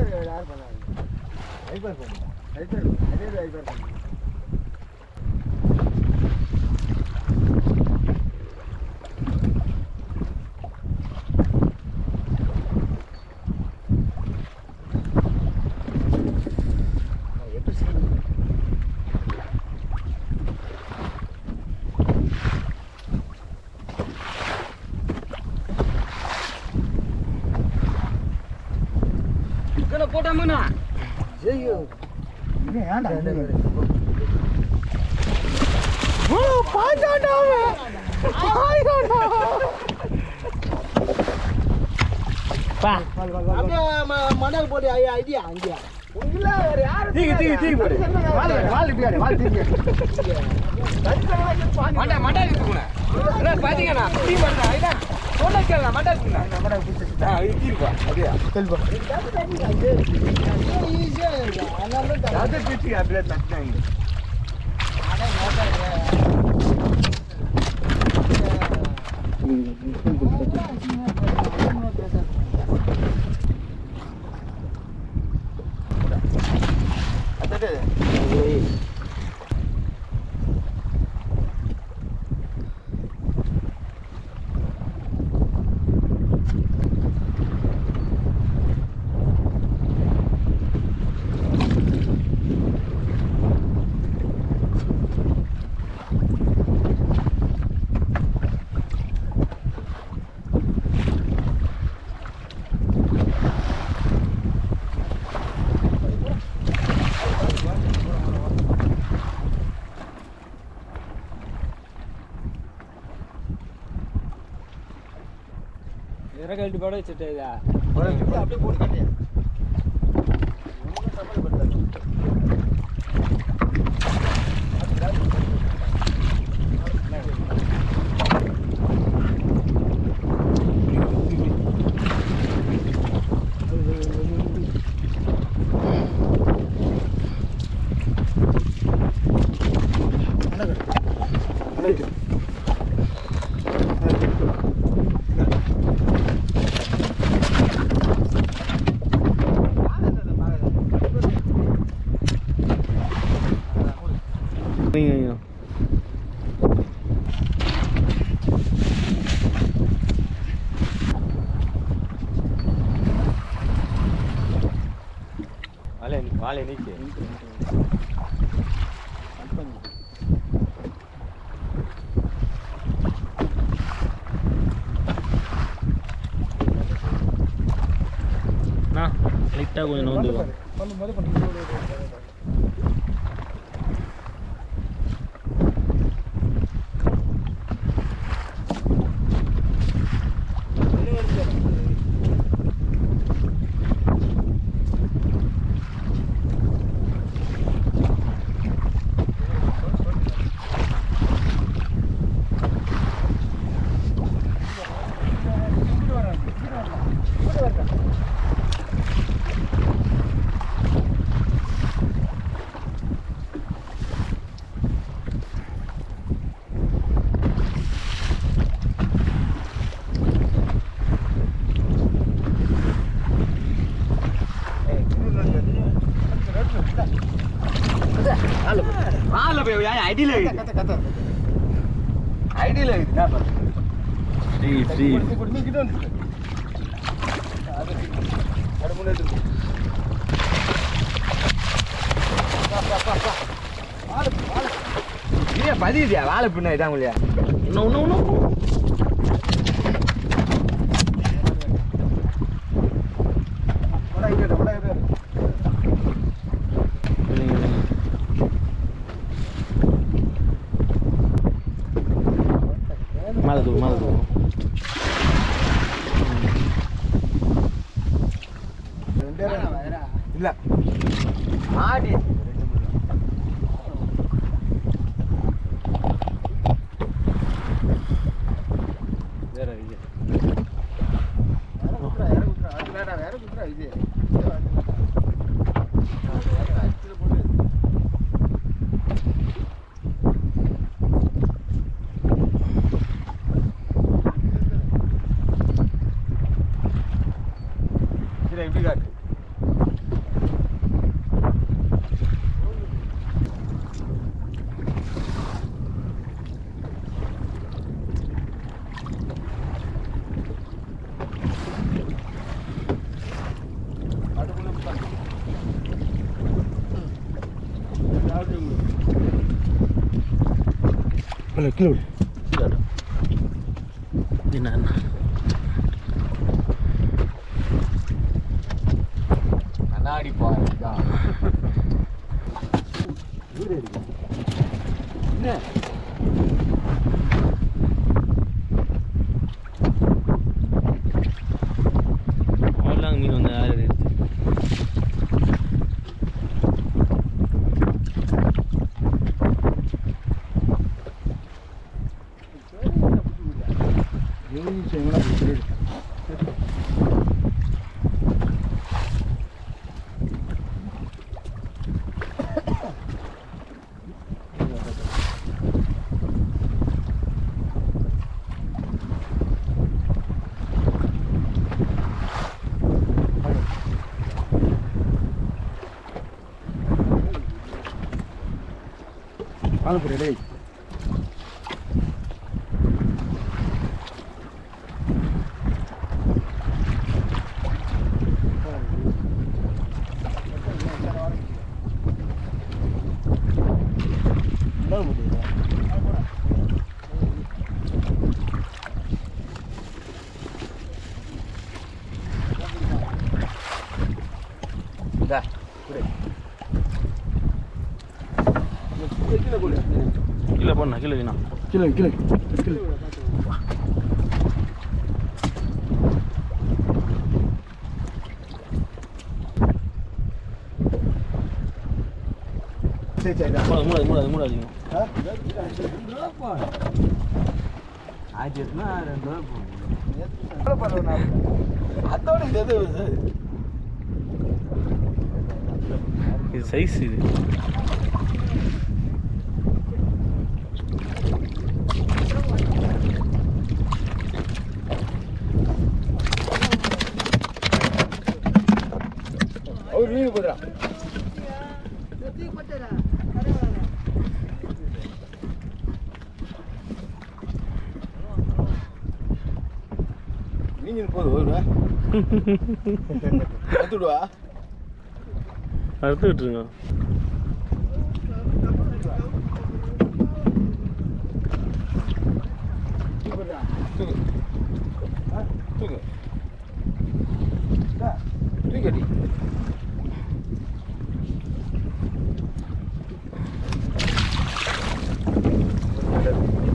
யார் பண்ணாங்க ஐபர் பண்ணு ஐபர் அதே ஐபர் பண்ணு போட்டாமண்ணா ஐயோ இது ஏன்டா ஓ பாண்டாடா ஆயிடா பா அப்படியே மணல் போட்டு ஐடியா அங்கயா உங்கள வேற யாரு தீ போடு வால் இப்படி வால் தீங்க மண்டா இருக்குங்க என்ன பாத்தீங்கனா தீ பண்றா ஐடா போனா கேளா மண்டா இருக்குங்க மண்டா புடிச்சு தீருப்பா அப்படியே செல்பா ஈஸியா அண்ணா அது பிச்சி அப்படியே தட்டாங்க கழட்டி போட வச்சுட்டு அப்படியே போட்டு கட்டியா வாழை நீக்கி லைட்டாக கொஞ்சம் நோந்துடும் ஐடியில் ஐடியில் ஃப்ரீ பதியா வாழை பின்ன இதான் இல்லையா இன்னும் மலது இல்ல ஆடி வேற இது எப்படி காட்டு Boleh kilo. Tidak ada. Di mana? கண்ணாடி பாருங்க. என்ன Orang minum air. Ini saya nak buat. Kalau boleh. dah. Kita boleh. Kilo pun nak, kilo ni nak. Kilo. Saya cakap. Mula ni. Ha? Berapa? Ajet mah ada berapa? Berapa lo nak? Atau ni dah tu. Ini saiz ini. Oh, ni berapa? Ini ni pun dah. Itu dua. Artu விட்டுருங்க. Tunggu.